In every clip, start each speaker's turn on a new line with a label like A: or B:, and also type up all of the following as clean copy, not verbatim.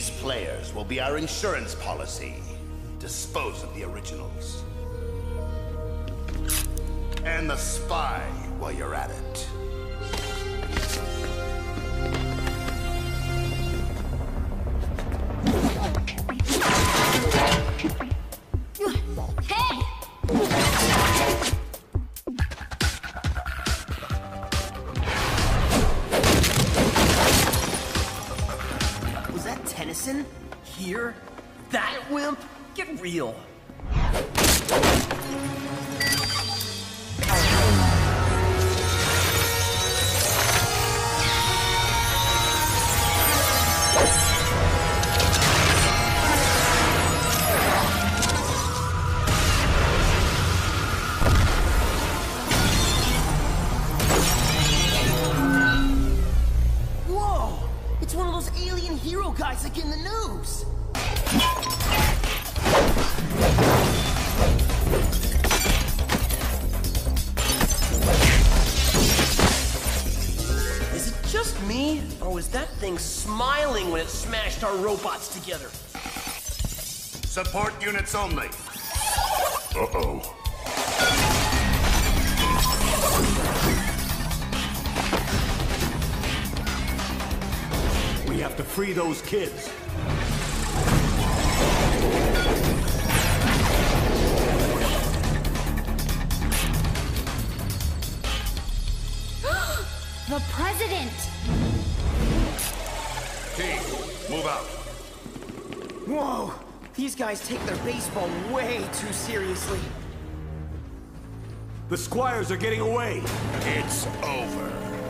A: These players will be our insurance policy. Dispose of the originals. And the spy while you're at it.
B: Hey!
C: Was that Tennyson? Here? That wimp? Get real. Whoa! It's one of those alien hero guys like in the news. Is it just me, or was that thing smiling when it smashed our robots together?
A: Support units only. Uh-oh.
D: We have to free those kids.
B: The president!
A: Team, move out.
C: Whoa! These guys take their baseball way too seriously.
D: The Squires are getting away.
A: It's over.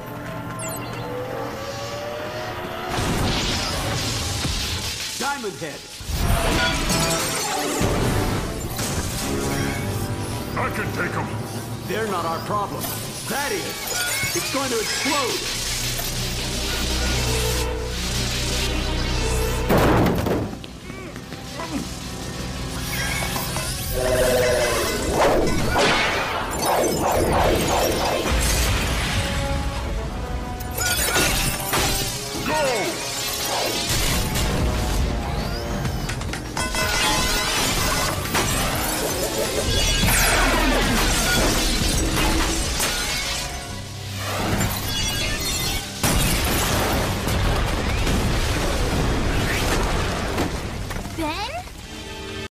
D: Diamondhead!
A: I can take them.
D: They're not our problem. That is. It's going to explode.